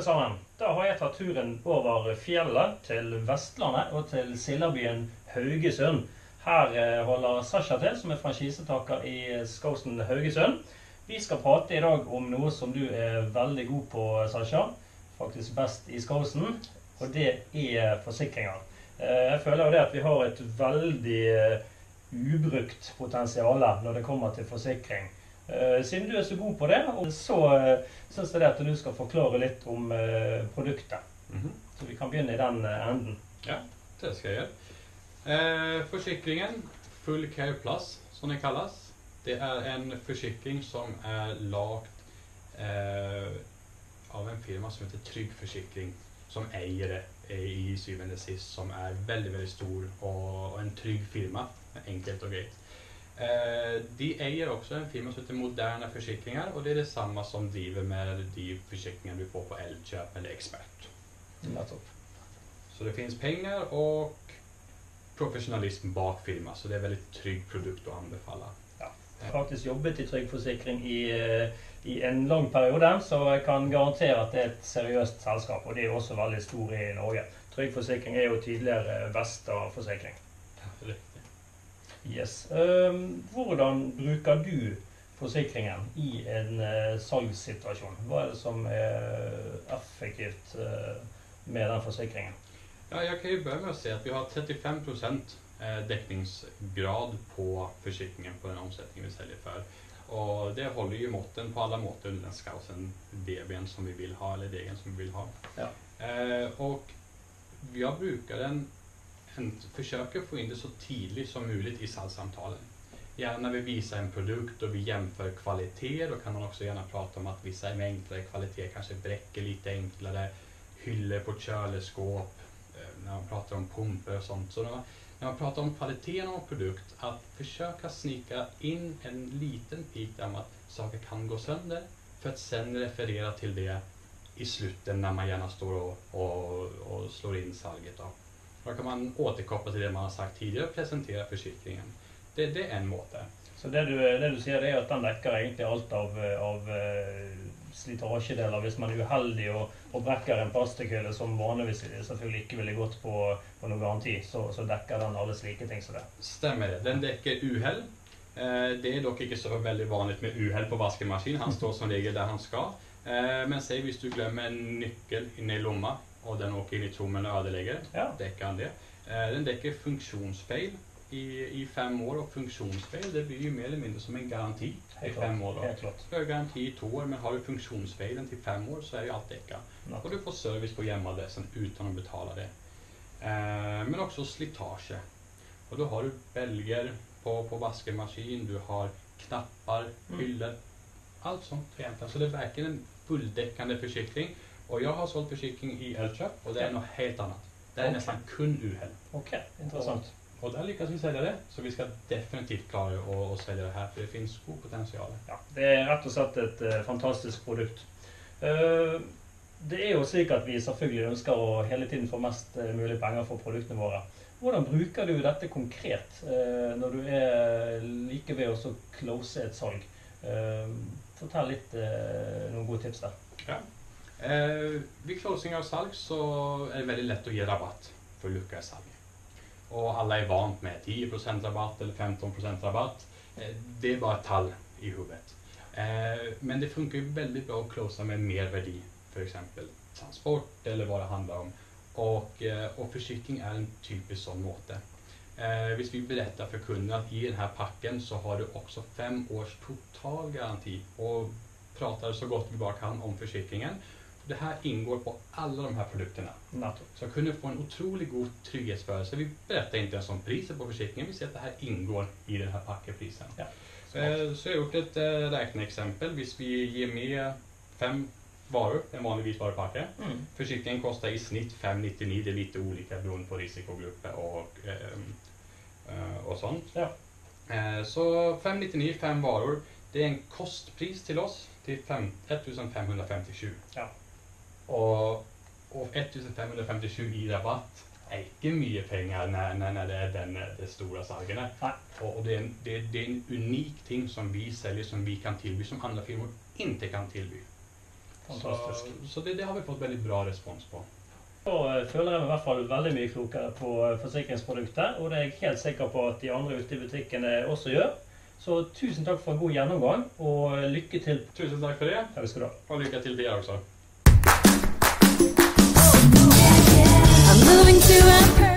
alle sammen. Da har jeg tatt turen over fjellet til Vestlandet og til Sildabyen Haugesund. Her holder Sasha til, som er franchisetaker i Skousen Haugesund. Vi skal prate i dag om noe som du er veldig god på, Sasha. Faktisk best i Skousen, og det er forsikringer. Jeg føler jo det at vi har et veldig ubrukt potensial når det kommer til forsikring. Siden du er så god på det, så synes jeg at du skal forklare litt om produktet. Så vi kan begynne i den enden. Ja, det skal jeg gjøre. Forsikringen Full Care Plus, som det kalles, det er en forsikring som er lagt av en firma som heter Trygg Forsikring, som eier det i syvende sist, som er veldig, veldig stor og en trygg firma, enkelt og greit. De eier også en firma som heter Moderne Forsikringer, og det er det samme som driver med de forsikringer du får på Elkjøp eller Ekspert. Så det finns penger og professionalism bak firma, så det er veldig trygg produkt å anbefale. Ja. Jeg har faktisk jobbet i Trygg Forsikring i en lang periode, så jeg kan garantere at det er et seriøst selskap, og det er også veldig stor i Norge. Trygg Forsikring er jo tidligere Vesta Forsikring. Yes. Hvordan bruker du forsikringen i en salgssituasjon? Hva er det som er effektivt med den forsikringen? Ja, jeg kan jo begynne med å si at vi har 35% dekningsgrad på forsikringen på den omsetningen vi selger for. Og det holder jo måten på alle måter under den Skousen DB'en som vi vil ha, eller degen som vi vil ha. Ja. Og jeg bruker den försöker få in det så tidigt som möjligt i salgssamtalen. Gärna när vi visar en produkt och vi jämför kvaliteter, då kan man också gärna prata om att vissa är enklare kvalitet, kanske bräcker lite enklare, hyllor på köleskåp, när man pratar om pumper och sånt. Så när man pratar om kvaliteten av en produkt, att försöka snika in en liten pik där om att saker kan gå sönder, för att sen referera till det i slutet när man gärna står och slår in salget då. Då kan man återkoppla till det man har sagt tidigare och presentera försikringen. Det är en måte. Så det du sier er at den dekker egentlig alt av slitasjedeler hvis man er uheldig og brekker en plastikkhøyle som vanligvis selvfølgelig ikke ville gått på noen garanti, så dekker den alle slike ting som det. Stemmer det. Den dekker uheld. Det er dock ikke så veldig vanligt med uheld på vaskemaskin. Han står som regel der han skal. Men säg hvis du glömmer en nyckel inne i lomma och den åker in i trommen och ödelägger, ja. Däckar han det. Den däcker funktionsfeil i 5 år, och funktionsfeil det blir ju mer eller mindre som en garanti i 5 år. Du har garanti i 2 år, men har du funktionsfeilen till 5 år så är ju allt däckat. Och du får service på hemadressen utan att betala det. Men också slitage. Och då har du bälger på vaskemaskin, du har knappar, hyllor, allt sånt egentligen. Så det är verkligen en fulldäckande försikring. Och jag har sålt försikring i Elkjøp, och det är något helt annat. Det är nästan kun uheld. Okej, intressant. Och där lyckas vi sälja det, så vi ska definitivt klara att sälja det här, för det finns god potential. Ja, det er rett og slett et fantastisk produkt. Det er jo slik at vi selvfølgelig ønsker å hele tiden få mest mulig penger for produktene våre. Hvordan bruker du dette konkret når du er like ved å close et salg? Fortell litt noen gode tips der. Ja. Vid closing av salg så är det väldigt lätt att ge rabatt för att lucka i salg. Och alla är vant med 10% rabatt eller 15% rabatt. Det är bara ett tall i huvudet. Men det funkar ju väldigt bra att closa med mervärde, för exempel transport eller vad det handlar om. Och försikring är en typisk sån måte. Hvis vi berättar för kunden att i den här packen så har du också 5 års total garanti, och pratar så gott vi bara kan om försikringen. Det här ingår på alla de här produkterna. Så jag kunde få en otroligt god trygghetsförelse. Vi berättar inte ens om priset på försikringen. Vi ser att det här ingår i den här packeprisen. Ja, så jag har gjort ett räkneexempel. Hvis vi ger med 5 varor, en vanligvis varupacke. Försikringen kostar i snitt 5,99. Det är lite olika beroende på risikogrupper och sånt. Ja. Så 5,99, 5 varor. Det är en kostpris till oss till 1,557. Ja. Och 1,557 i rabatt är inte mycket pengar när det är det stora salgen. Och det är en unik ting som vi säljer, som vi kan tillby, som andra firmor inte kan tillby. Fantastisk. Så det har vi fått veldig bra respons på. Så føler jeg meg i hvert fall veldig mye klokere på forsikringsprodukter, og det er jeg helt sikker på at de andre ute i butikkene også gjør. Så tusen takk for en god gjennomgang, og lykke til. Tusen takk for det. Takk skal du ha. Og lykke til dere også. I'm moving to a